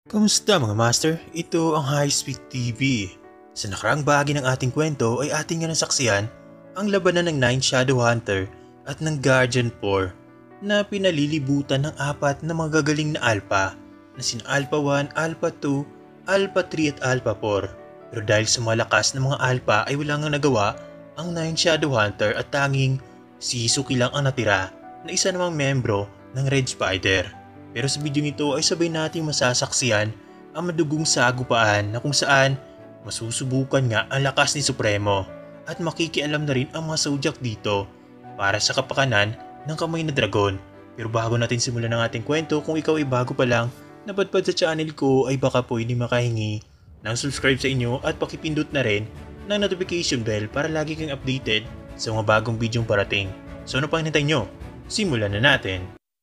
Kamusta mga master? Ito ang High Speed TV. Sa nakaraang bahagi ng ating kwento ay ating nga nasaksihan ang labanan ng 9 Shadow Hunter at ng Guardian 4 na pinalilibutan ng apat na mga gagaling na Alpha na sina Alpha 1, Alpha 2, Alpha 3 at Alpha 4. Pero dahil sa malakas ng mga Alpha ay wala nga nagawa ang 9 Shadow Hunter at tanging si Suki lang ang natira na isa namang membro ng Red Spider. Pero sa video nito ay sabay nating masasaksiyan ang madugong sagupaan na kung saan masusubukan nga ang lakas ni Supremo at makikialam na rin ang mga Zodiac dito para sa kapakanan ng kamay na dragon. Pero bago natin simulan ang ating kwento, kung ikaw ay bago pa lang napadpad sa channel ko ay baka pwede makahingi ng subscribe sa inyo at pakipindot na rin ng notification bell para lagi kang updated sa mga bagong videong parating. So ano pang hinintay nyo? Simulan na natin!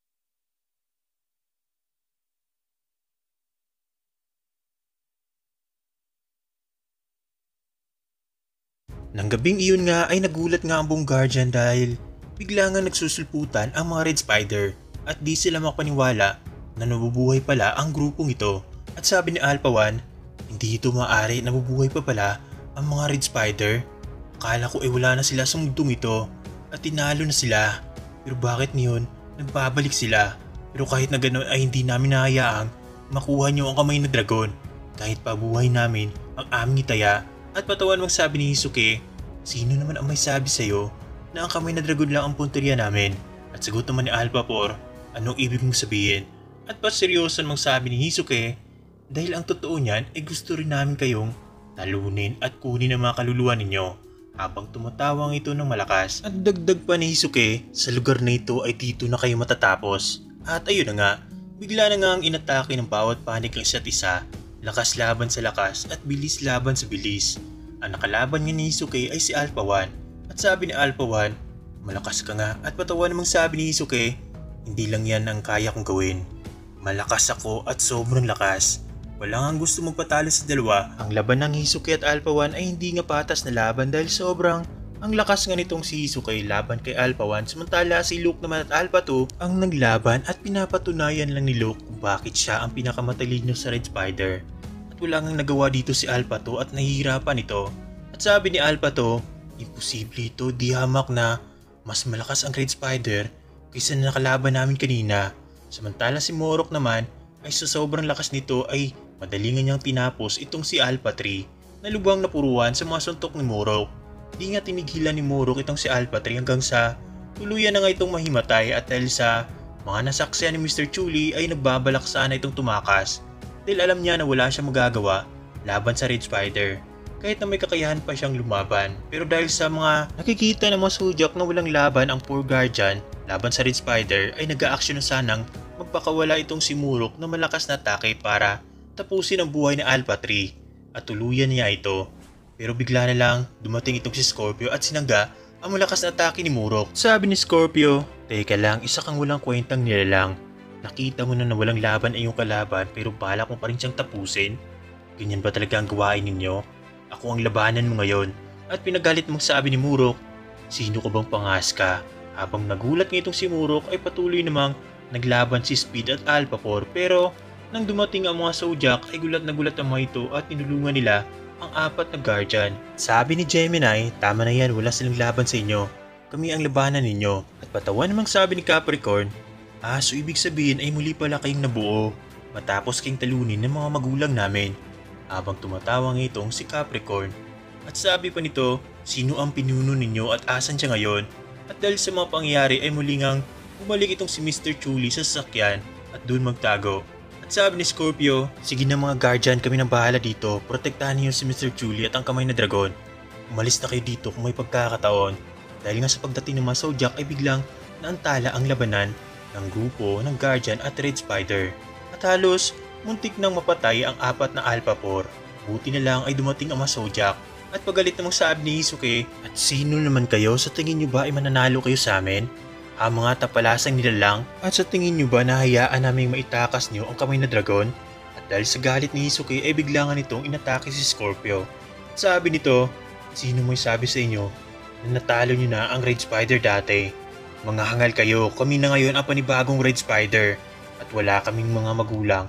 Nang gabing iyon nga ay nagulat nga ang buong Guardian dahil bigla nga nagsusulputan ang mga Red Spider at di sila makapaniwala na nabubuhay pala ang grupong ito. At sabi ni Alpha 1, hindi ito maaari, nabubuhay pa pala ang mga Red Spider. Akala ko ay wala na sila sa mundong ito at tinalo na sila. Pero bakit ngayon nagbabalik sila? Pero kahit na ganoon ay hindi namin nahayaang makuha niyo ang kamay na dragon. Kahit pabuhay namin ang aming itaya. At patawan magsabi ni Hisuke, sino naman ang may sabi sa'yo na ang kamay na dragon lang ang punteriya namin? At sagot naman ni Alpha 4, anong ibig mong sabihin? At paseryosan magsabi ni Hisuke, dahil ang totoo niyan ay gusto rin namin kayong talunin at kunin ang mga kaluluwa ninyo. Habang tumatawang ito ng malakas. At dagdag pa ni Hisuke, sa lugar na ito ay dito na kayo matatapos. At ayun na nga, bigla na nga ang inatake ng bawat panik ng isa't isa. Lakas laban sa lakas at bilis laban sa bilis. Ang nakalaban niya ni Hisuke ay si Alpha 1. At sabi ni Alpha 1, malakas ka nga. At patawa namang sabi ni Hisuke, hindi lang yan ang kaya kong gawin. Malakas ako at sobrang lakas. Wala nga gusto magpatalo sa dalawa. Ang laban ng Hisuke at Alpha 1 ay hindi nga patas na laban dahil sobrang ang lakas nga nitong si Hisuke laban kay Alpha 1 samantala si Luke naman at Alpha 2 ang naglaban at pinapatunayan lang ni Luke kung bakit siya ang pinakamatalino sa Red Spider. At wala ngang nagawa dito si Alpha 2 at nahihirapan ito. At sabi ni Alpha 2, imposible ito, di hamak na mas malakas ang Red Spider kaysa na nakalaban namin kanina. Samantala si Morok naman ay sa sobrang lakas nito ay madalingan niyang tinapos itong si Alpha 3 na lubang napuruan sa mga suntok ni Morok. Di nga tinigilan ni Morok itong si Alpha 3 hanggang sa tuluyan na nga itong mahimatay at dahil sa mga nasaksihan ni Mr. Chuli ay nagbabalak sana itong tumakas dahil alam niya na wala siyang magagawa laban sa Red Spider kahit na may kakayahan pa siyang lumaban. Pero dahil sa mga nakikita ng mga Zodiac na walang laban ang poor Guardian laban sa Red Spider ay nag-aaksyon na sanang magpakawala itong si Morok na malakas na atake para tapusin ang buhay ni Alpha 3 at tuluyan niya ito. Pero bigla na lang dumating itong si Scorpio at sinangga ang malakas na atake ni Morok. Sabi ni Scorpio, teka lang, isa kang walang kwentang nilalang. Nakita mo na walang laban ay yung kalaban pero balak mo pa rin siyang tapusin? Ganyan ba talaga ang gawain ninyo? Ako ang labanan mo ngayon. At pinagalit mong sabi ni Morok, sino ka bang pangas ka? Habang nagulat nga itong si Morok ay patuloy namang naglaban si Speed at Alpha 4 pero nang dumating ang mga Zodiac ay gulat na gulat ang mga ito at tinulungan nila ang apat na Guardian. Sabi ni Gemini, tama na yan, wala silang laban sa inyo. Kami ang labanan ninyo. At patawa namang sabi ni Capricorn, so ibig sabihin ay muli pala kayong nabuo matapos kayong talunin ng mga magulang namin. Habang tumatawa nga itong si Capricorn. At sabi pa nito, sino ang pinuno ninyo at asan siya ngayon? At dahil sa mga pangyayari ay muli ngang bumalik itong si Mr. Chuli sa sasakyan at doon magtago. At sabi ni Scorpio, sige na mga Guardian, kami nang bahala dito. Protektahan niyo si Mr. Chuli at ang kamay na dragon. Umalis na kayo dito kung may pagkakataon. Dahil nga sa pagdating ng mga Zodiac ay biglang naantala ang labanan ng grupo ng Guardian at Red Spider. At halos muntik nang mapatay ang apat na Alpha 4. Buti na lang ay dumating ang mga Zodiac. At pagalit namang sabi ni Hisuke, at sino naman kayo? Sa tingin niyo ba ay mananalo kayo sa amin? Ang mga tapalasang nilalang? At sa tingin niyo ba nahayaan naming maitakas niyo ang kamay na dragon? At dahil sa galit ni Hisuke ay bigla nga nitong inatake si Scorpio. At sabi nito, sino mo'y sabi sa inyo na natalo niyo na ang Red Spider dati? Mga hangal kayo, kami na ngayon ang panibagong Red Spider. At wala kaming mga magulang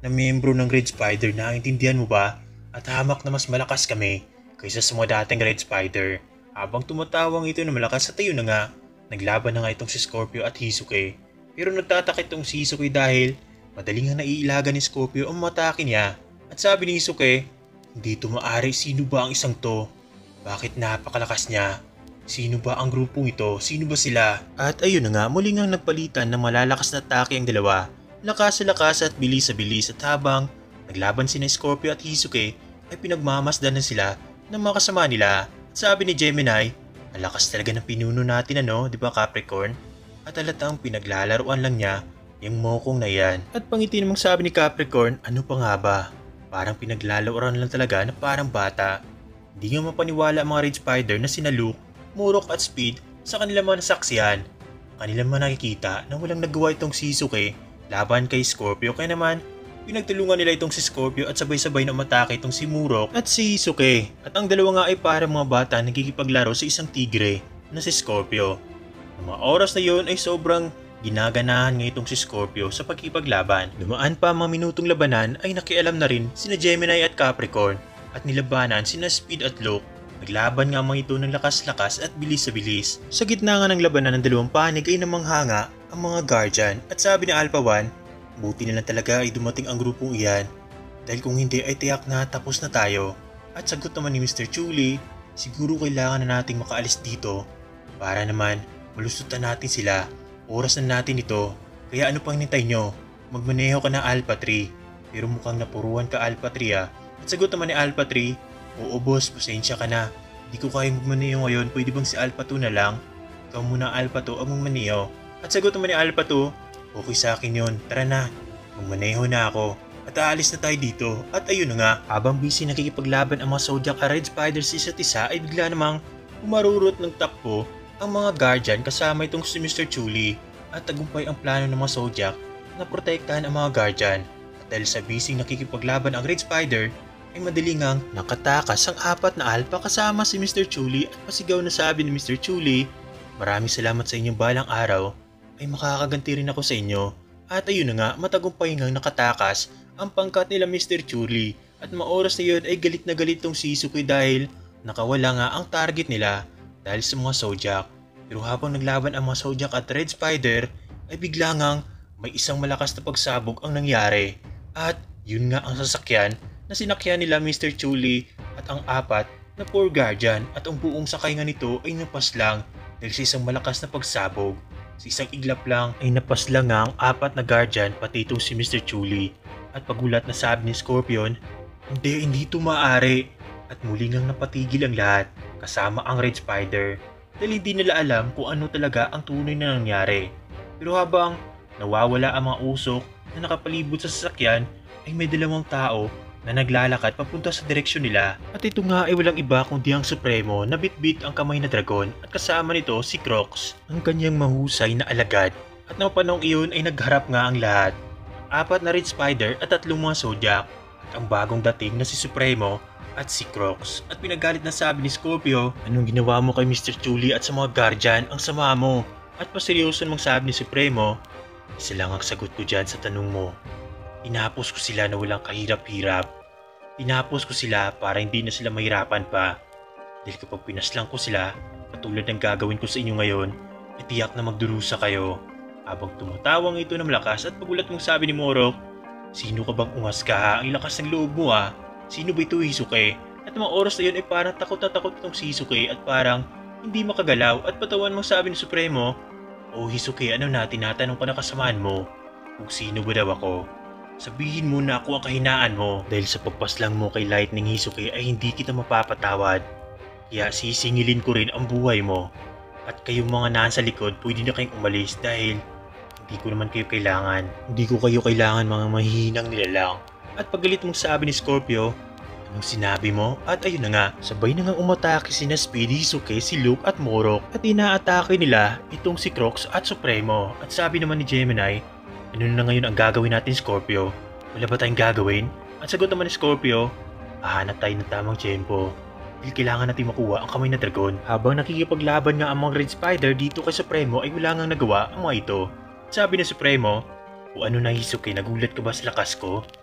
na miyembro ng Red Spider, naiintindihan mo ba? At hamak na mas malakas kami kaysa sa mga dating Red Spider. Habang tumatawang ito na malakas at ayun na nga, naglaban na nga itong si Scorpio at Hisuke. Pero nagtataka itong si Hisuke dahil madaling nga naiilaga ni Scorpio ang matake niya. At sabi ni Hisuke, hindi ito maaari, sino ba ang isang to? Bakit napakalakas niya? Sino ba ang grupong ito? Sino ba sila? At ayun na nga, muli ngang nagpalitan ng malalakas na atake ang dalawa. Lakas sa lakas at bilis sa bilis at habang naglaban sina Scorpio at Hisuke ay pinagmamasdan na sila ng mga kasama nila. At sabi ni Gemini, ang lakas talaga ng pinuno natin di ba Capricorn? At halatang pinaglalaruan lang niya yung mokong na yan. At pangiti namang sabi ni Capricorn, ano pa nga ba? Parang pinaglalaruan lang talaga na parang bata. Hindi nga mapaniwala ang mga Red Spider na sina Luke, Murok at Speed sa kanilang mga nasaksihan. Kanilang mga nakikita na walang nagawa itong si Hisuke laban kay Scorpio, kaya naman pinagtulungan nila itong si Scorpio at sabay-sabay na umatake itong si Murok at si Hisuke. At ang dalawa nga ay parang mga bata nagkikipaglaro sa isang tigre na si Scorpio. Ang mga oras na yun ay sobrang ginaganahan nga itong si Scorpio sa pagkipaglaban. Dumaan pa mga minutong labanan ay nakialam na rin sina Gemini at Capricorn at nilabanan sina Speed at Luke. Naglaban nga mga ito ng lakas-lakas at bilis sa bilis. Sa gitna nga ng labanan ng dalawang panig ay namanghanga ang mga Guardian at sabi ni Alpha 1, buti na lang talaga ay dumating ang grupong iyan dahil kung hindi ay tiyak na tapos na tayo. At sagot naman ni Mr. Chuli, siguro kailangan na nating makaalis dito para naman malusutan natin sila. Oras na natin ito, kaya ano pang hinintay nyo? Magmaneho ka ng Alpha 3, pero mukhang napuruan ka Alpha 3 At sagot naman ni Alpha 3, oo boss, pasensya ka na. Hindi ko kayang magmaneho ngayon, pwede bang si Alpha 2 na lang? Ikaw muna Alpha 2 ang magmaneho. At sagot naman ni Alpha 2, okay sa akin yun, tara na, magmaneho na ako. At aalis na tayo dito. At ayun na nga, habang busy nakikipaglaban ang mga Zodiac at Red Spiders sa isa't isa ay bigla namang umarurot ng takbo ang mga Guardian kasama itong si Mr. Chuli. At tagumpay ang plano ng mga Zodiac na protektahan ang mga Guardian. At dahil sa busy nakikipaglaban ang Red Spider, ay madaling ngang nakatakas ang apat na Alpha kasama si Mr. Chuli at pasigaw na sabi ni Mr. Chuli, maraming salamat sa inyong balang araw ay makakaganti rin ako sa inyo. At ayun na nga, matagumpay ngang nakatakas ang pangkat nila Mr. Chuli at maoras na yun ay galit na galit tong si Hisuke dahil nakawala nga ang target nila dahil sa mga Zodiac. Pero habang naglaban ang mga Zodiac at Red Spider ay bigla ngang may isang malakas na pagsabog ang nangyari. At yun nga ang sasakyan na sinakyan nila Mr. Chuli at ang apat na poor Guardian at ang buong sakay nga nito ay napaslang dahil sa isang malakas na pagsabog. Sa isang iglap lang ay napaslang nga ang apat na Guardian pati itong si Mr. Chuli. At pagulat na sabi ni Scorpion, hindi ito maaari. At muli ngang napatigil ang lahat kasama ang Red Spider dahil hindi nila alam kung ano talaga ang tunay na nangyari. Pero habang nawawala ang mga usok na nakapalibot sa sasakyan ay may dalawang tao na naglalakad papunta sa direksyon nila. At ito nga ay walang iba kundi ang Supremo na bitbit ang kamay na dragon at kasama nito si Crocs, ang kanyang mahusay na alagad. At ng panahong iyon ay nagharap nga ang lahat. Apat na Red Spider at 3 mga Zodiac at ang bagong dating na si Supremo at si Crocs. At pinagalit na sabi ni Scorpio, anong ginawa mo kay Mr. Chuli at sa mga Guardian? Ang sama mo. At paseryoso namang sabi ni Supremo, isa lang ang sagot ko dyan sa tanong mo. Tinapos ko sila na walang kahirap-hirap. Tinapos ko sila para hindi na sila mahirapan pa. Dahil kapag pinaslang ko sila, katulad ng gagawin ko sa inyo ngayon, itiyak na magdurusa kayo. Habang tumatawang ito ng malakas at pagulat mong sabi ni Morok, sino ka bang ungas ka ha? Ang lakas ng loob mo ha? Sino ba ito Hisuke? At mga oras na yun ay parang takot na takot itong si Hisuke at parang hindi makagalaw at patawan mong sabi ni Supremo, oh Hisuke, ano na, tinatanong ka na kasamaan mo kung sino ba daw ako? Sabihin mo na ako ang kahinaan mo dahil sa pagpaslang mo kay Lightning Hisuke ay hindi kita mapapatawad. Kaya sisingilin ko rin ang buhay mo. At kayong mga nasa likod pwede na kayong umalis dahil hindi ko naman kayo kailangan. Hindi ko kayo kailangan mga mahihinang nilalang. At paggalit mong sabi ni Scorpio, anong sinabi mo? At ayun na nga, sabay na nga umatake sina Speed, Hisuke, si Luke at Morok at inaatake nila itong si Crocs at Supremo. At sabi naman ni Gemini, ano na ngayon ang gagawin natin Scorpio? Wala ba tayong gagawin? At sagot naman ni Scorpio, hahanap tayo ng tamang tiyempo. Dahil kailangan natin makuha ang kamay na dragon. Habang nakikipaglaban nga ang mga Red Spider dito kay Supremo ay wala ngang nagawa ang mga ito. Sabi ni Supremo, o ano na Hisuke, nagulat ka ba sa lakas ko?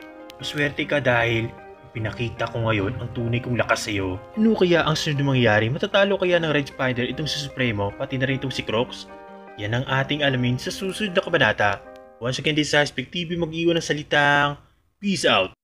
Maswerte ka dahil pinakita ko ngayon ang tunay kong lakas sa'yo. Ano kaya ang sunod na mangyayari? Matatalo kaya ng Red Spider itong si Supremo, pati na rin itong si Crocs? Yan ang ating alamin sa susunod na kabanata. Once again, this is Aspect TV mag-iwan ng salitang peace out!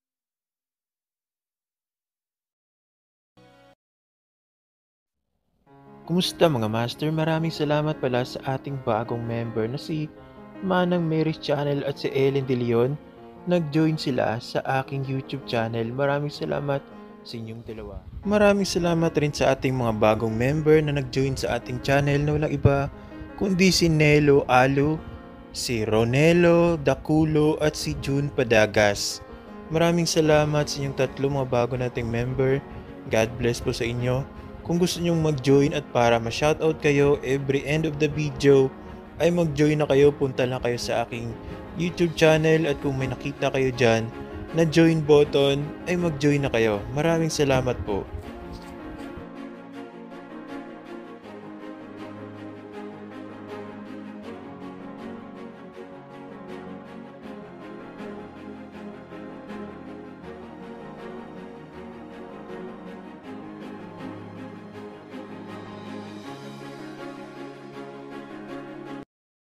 Kumusta mga master? Maraming salamat pala sa ating bagong member na si Manang Mary's Channel at si Ellen De Leon. Nag-join sila sa aking YouTube channel. Maraming salamat sa inyong dalawa. Maraming salamat rin sa ating mga bagong member na nag-join sa ating channel na walang iba kundi si Nelo Alu, si Ronelo Daculo at si June Padagas. Maraming salamat sa inyong tatlo mga bago nating member. God bless po sa inyo. Kung gusto nyong mag-join at para ma-shoutout kayo every end of the video, ay mag-join na kayo, punta lang kayo sa aking YouTube channel at kung may nakita kayo dyan na join button, ay mag-join na kayo. Maraming salamat po.